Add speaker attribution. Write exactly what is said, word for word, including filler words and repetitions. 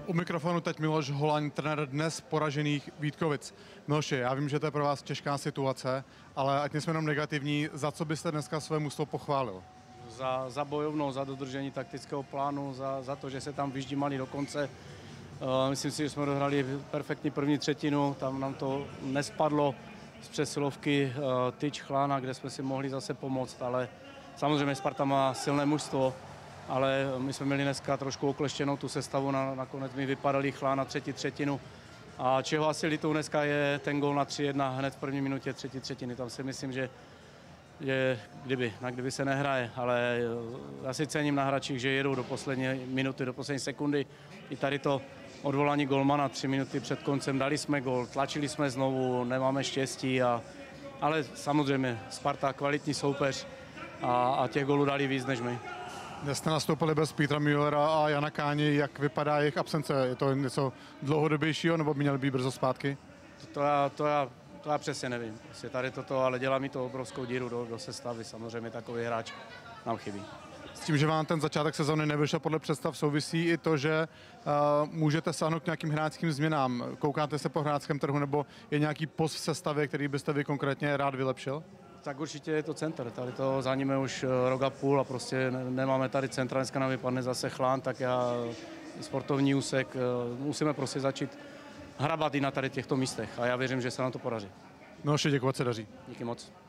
Speaker 1: U mikrofonu teď Miloš Holaň, trenér dnes poražených Vítkovic. Miloši, já vím, že to je pro vás těžká situace, ale ať nejsme jenom negativní, za co byste dneska své mužstvo pochválil?
Speaker 2: Za, za bojovnou, za dodržení taktického plánu, za, za to, že se tam vyždímali do konce. Uh, myslím si, že jsme dohrali perfektní první třetinu, tam nám to nespadlo z přesilovky uh, tyč Chlána, kde jsme si mohli zase pomoct, ale samozřejmě Sparta má silné mužstvo, ale my jsme měli dneska trošku okleštěnou tu sestavu, na, nakonec mi vypadali Chlán na třetí třetinu. A čeho asi litou dneska je ten gól na tři jedna hned v první minutě třetí třetiny. Tam si myslím, že, že kdyby, na kdyby se nehraje, ale já si cením na hráčích, že jedou do poslední minuty, do poslední sekundy. I tady to odvolání golmana tři minuty před koncem, dali jsme gól, tlačili jsme znovu, nemáme štěstí, a, ale samozřejmě Sparta kvalitní soupeř a, a těch gólů dali víc než my.
Speaker 1: Dnes jste nastoupili bez Petra Müllera a Jana Káni, jak vypadá jejich absence? Je to něco dlouhodobějšího, nebo by měli být brzo zpátky?
Speaker 2: To, to, já, to, já, to já přesně nevím. Prostě tady toto, ale dělá mi to obrovskou díru do, do sestavy. Samozřejmě takový hráč nám chybí.
Speaker 1: S tím, že vám ten začátek sezóny nevyšel podle představ, souvisí i to, že uh, můžete sáhnout k nějakým hráčským změnám. Koukáte se po hráčském trhu, nebo je nějaký post v sestavě, který byste vy konkrétně rád vylepšil?
Speaker 2: Tak určitě je to center, tady to zaníme už rok a půl a prostě nemáme tady centra, dneska nám vypadne zase Chlán, tak já sportovní úsek musíme prostě začít hrabat i na tady těchto místech a já věřím, že se nám to podaří.
Speaker 1: No, děkuji, se daří.
Speaker 2: Díky moc.